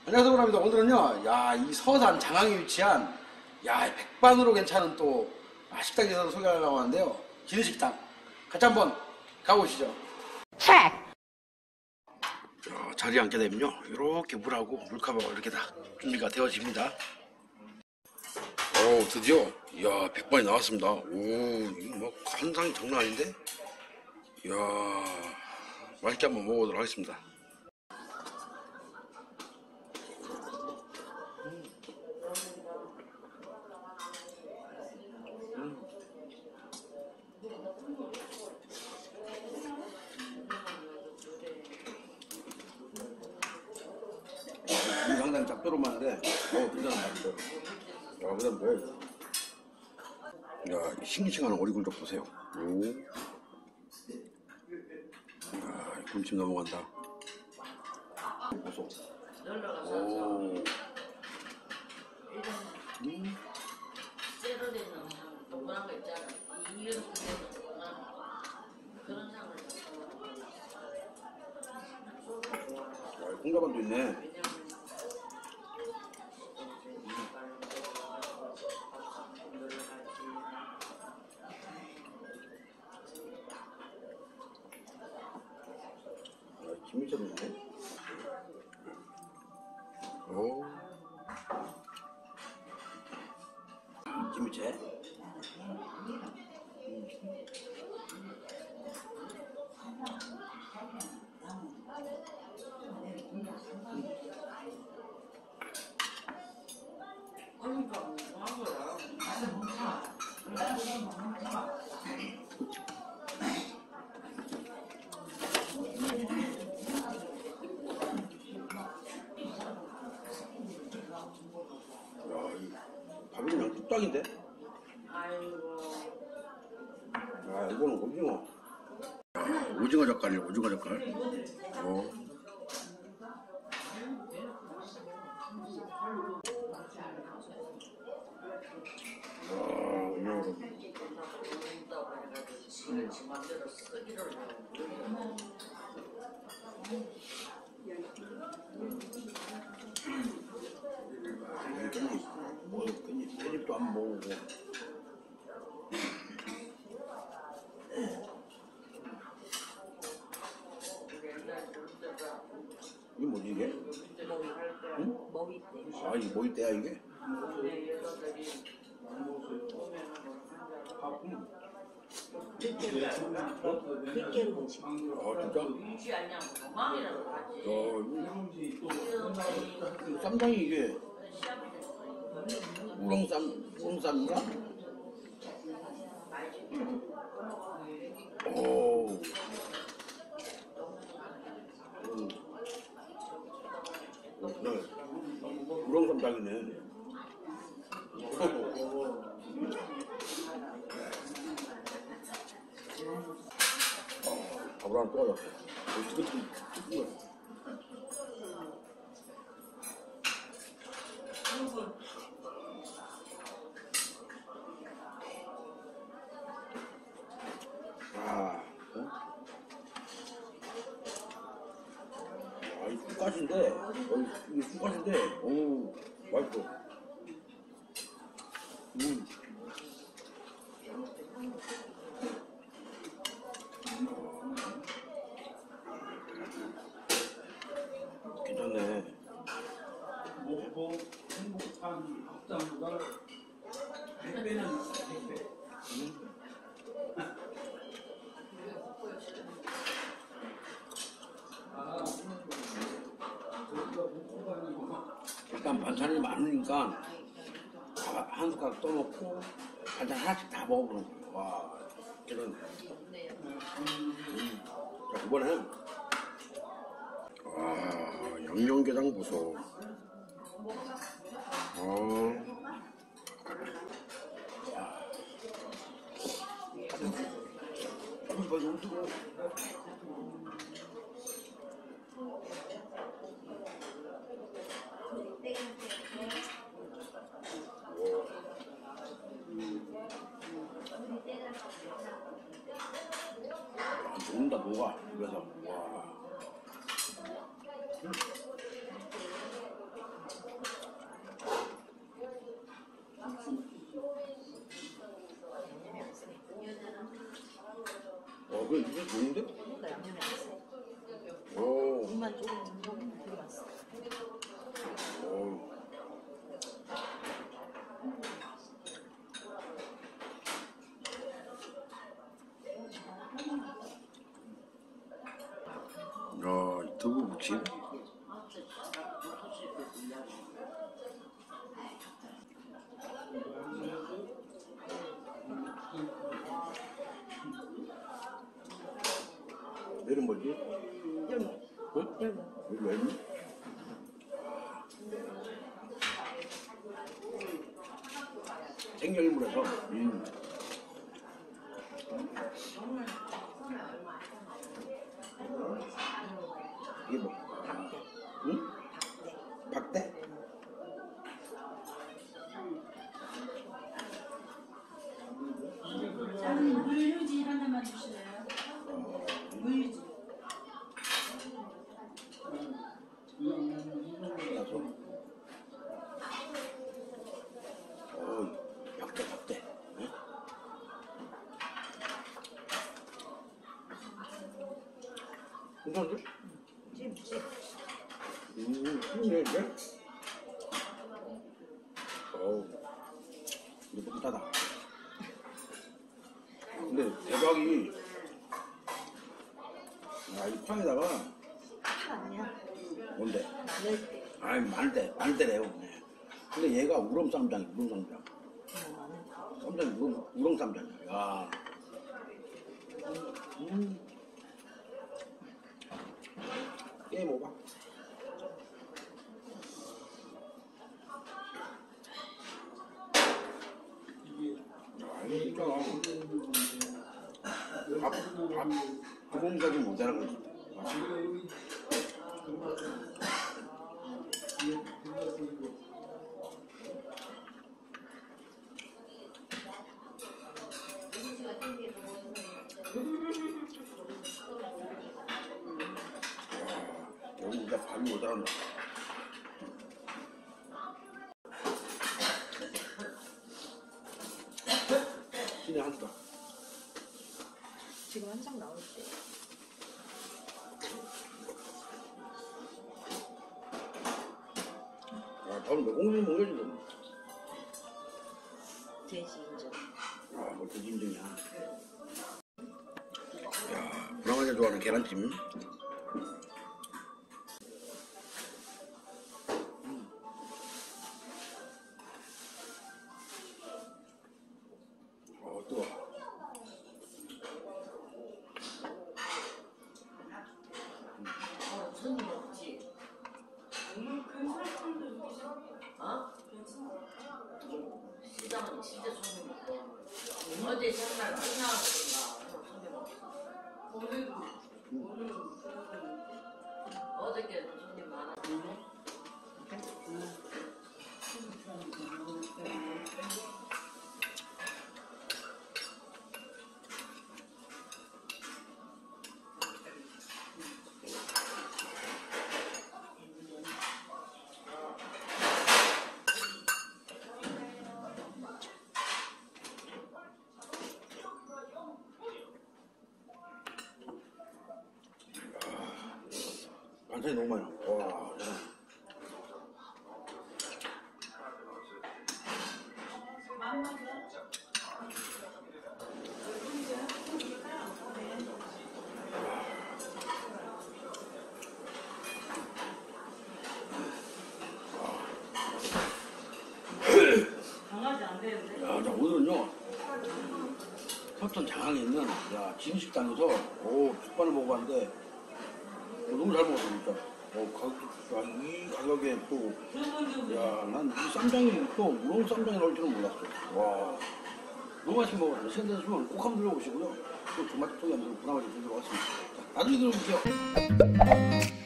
안녕하세요, 그럽니다. 오늘은요, 야, 이 서산 장항에 위치한, 야, 백반으로 괜찮은 또 식당에서 소개하려고 하는데요. 기내식당. 같이 한번 가보시죠. 자, 자리에 앉게 되면요, 이렇게 물하고 물컵하고 이렇게 다 준비가 되어집니다. 드디어, 이야, 백반이 나왔습니다. 오, 이거 뭐, 간상이 장난 아닌데? 이야, 맛있게 한번 먹어보도록 하겠습니다. 상당히 짭조름한데, 굉장히 맛있어요. 야, 그다음 뭐야, 이거? 야, 싱싱한 오리굴젓 보세요. 오. 야, 군침 넘어간다. 보소. 오. 쇠로 되는 동그란 거 있잖아. 이런 동그란 그런 상을. 콩자반도 있네. 김미처럼 있네. 오. 김미채. 밥이 그냥 뚝딱인데? 아이고. 아, 이거는 오징어. 오징어 젓갈이에요, 오징어 젓갈. 깻잎도 안 먹고. 이게 뭐지 이게? 응? 아, 이게 모이대야 이게? 진짜? 쌈장이 이게 우렁쌈인가? 오. 그래. 우렁쌈장이네. 밥을 하나 떠가졌어. 이 쑥갓인데, 이게 쑥갓인데, 맛있어. 괜찮네. 먹고 행복한 밥상보다 100배는 100배. 일단 반찬이 많으니까 한 숟가락 떠놓고 반찬 하나씩 다 먹어보는 거예요. 와, 괜찮네. 자, 이번엔 양념게장 보소. 너무 뜨거워. 녹는다 녹아. 그래서 와. 묵침. 얘는 뭐지? 열무. 응? 열무. 열무? 생열무라서. 이게 뭐? 박대. 응? 박대? 물유지 하나만 주실래요? 물유지. 나서. 박대. 응? 괜찮은데? 찜. 힘내, 이제? 이거 뿌듯하다. 근데 대박이, 이 판에다가, 파 아니야. 뭔데? 마늘대. 아니, 마늘대래요. 네. 근데 얘가 우렁쌈장이야, 우렁쌈장. 마늘파. 쌈장이 우렁쌈장이야. 야. 깨 먹어봐. 이게 진짜 밥 공사지 못하는 거지. 여기 진짜 밥이 모자란다. 신의 한 수다. 지금 한 장 나올 때. 다음 몇 공기 먹여야지 너. 돼지 인정. 뭐 돼지 인증이야. 야, 브라마가 좋아하는 계란찜. 뜨거워. 손님 없지? 어? 시장은 진짜 손님 없고. 어제 전날 끝나왔던가 손님 없어. 어저께는 손님 많았는데. 반찬이 너무 많아. 와, 강아지 안 되는데? 야, 나 오늘은요, 협천 장항에 있는, 진식당에서, 죽반을 먹어봤는데, 너무 잘 먹었어, 진짜. 이 가격에 또, 난 이 쌈장이 또, 우렁 쌈장이 나올 줄은 몰랐어. 와, 너무 맛있게 먹었어요. 시간 되시면 꼭 한번 들어보시고요. 또 토마토 양념 부나마지 들어갔습니다. 자, 나중에 들어볼게요.